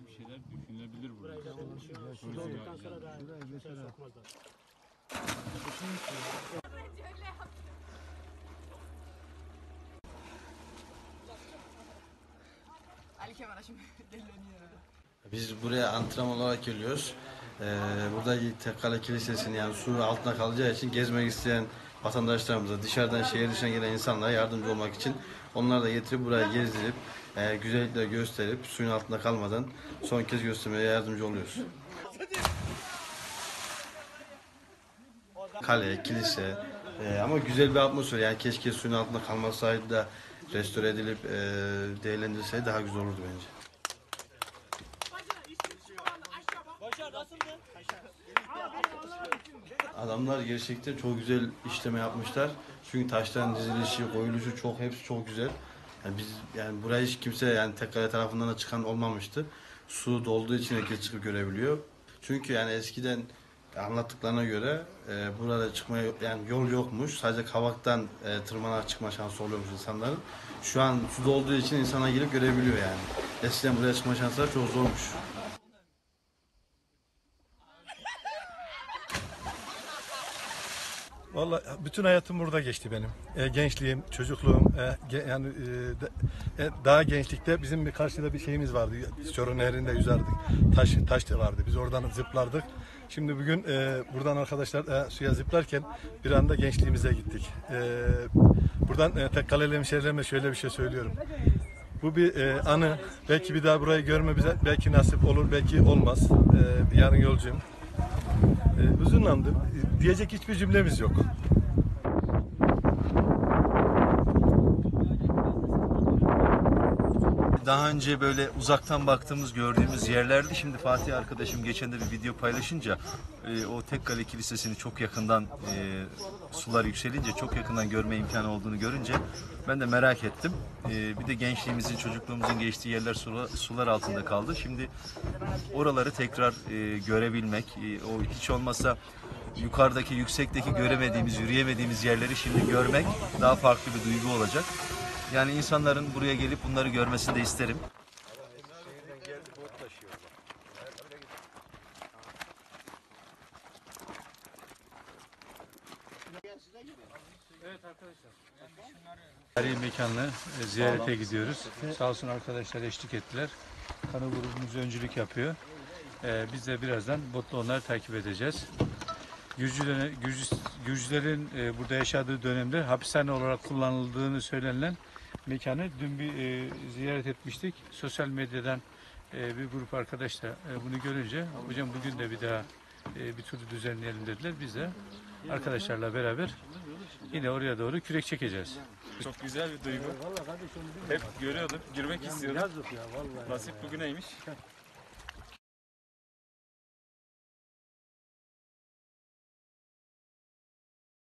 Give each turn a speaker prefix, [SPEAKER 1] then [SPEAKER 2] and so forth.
[SPEAKER 1] değişik bir şeyler düşünülebilir burada.
[SPEAKER 2] Su dolduktan sonra da kimse sokmazlar.
[SPEAKER 3] Biz buraya antrenman olarak geliyoruz. Burada Tekkale Kilisesi'nin yani su altında kalacağı için gezmek isteyen vatandaşlarımıza, dışarıdan şehir dışına gelen insanlara yardımcı olmak için onları da getirip buraya gezdirip güzellikle gösterip suyun altında kalmadan son kez göstermeye yardımcı oluyoruz. Kale, kilise ama güzel bir atmosfer yani keşke suyun altında kalmasaydı da restore edilip değerlendirseydi daha güzel olurdu bence. Adamlar gerçekten çok güzel işleme yapmışlar. Çünkü taşların dizilişi, koyuluşu hepsi çok güzel. Yani biz yani buraya hiç kimse yani Tekkale tarafından da çıkan olmamıştı. Su dolduğu için herkes çıkıp görebiliyor. Çünkü yani eskiden anlattıklarına göre burada çıkmaya yani yol yokmuş. Sadece kavaktan tırmanarak çıkma şansı oluyormuş insanların. Şu an su dolduğu için insana gelip görebiliyor yani. Eskiden buraya çıkma şansları çok zormuş.
[SPEAKER 4] Vallahi bütün hayatım burada geçti benim. Gençliğim, çocukluğum, daha gençlikte bizim bir karşıda bir şeyimiz vardı. Çoruh Nehri'nde yüzerdik. Taş da vardı. Biz oradan zıplardık. Şimdi bugün buradan arkadaşlar suya zıplarken bir anda gençliğimize gittik. Buradan Tekkaleli hemşehrilerime şöyle bir şey söylüyorum. Bu bir anı. Belki bir daha burayı görme bize belki nasip olur, belki olmaz. Yarın yolcuyum. Hüzünlendim. Diyecek hiçbir cümlemiz yok.
[SPEAKER 5] Daha önce böyle uzaktan baktığımız, gördüğümüz yerlerdi. Şimdi Fatih arkadaşım geçen de bir video paylaşınca o Tekkale Kilisesi'ni çok yakından sular yükselince çok yakından görme imkanı olduğunu görünce ben de merak ettim. Bir de gençliğimizin, çocukluğumuzun geçtiği yerler sular altında kaldı. Şimdi oraları tekrar görebilmek, o hiç olmazsa yukarıdaki, yüksekteki göremediğimiz, yürüyemediğimiz yerleri şimdi görmek daha farklı bir duygu olacak. Yani insanların buraya gelip bunları görmesini de isterim.
[SPEAKER 1] Evet arkadaşlar.
[SPEAKER 6] Tarihi mekanla ziyarete gidiyoruz. Sağ olsun arkadaşlar eşlik ettiler. Kanı grubumuz öncülük yapıyor. Biz de birazdan botla onları takip edeceğiz. Gürcülerin burada yaşadığı dönemde hapishane olarak kullanıldığını söylenilen mekanı dün bir ziyaret etmiştik. Sosyal medyadan bir grup arkadaş da bunu görünce hocam bugün de bir daha bir tur düzenleyelim dediler. Biz de arkadaşlarla beraber yine oraya doğru kürek çekeceğiz.
[SPEAKER 1] Çok güzel bir duygu. Hep görüyorduk, girmek istiyorduk. Nasip bugüneymiş.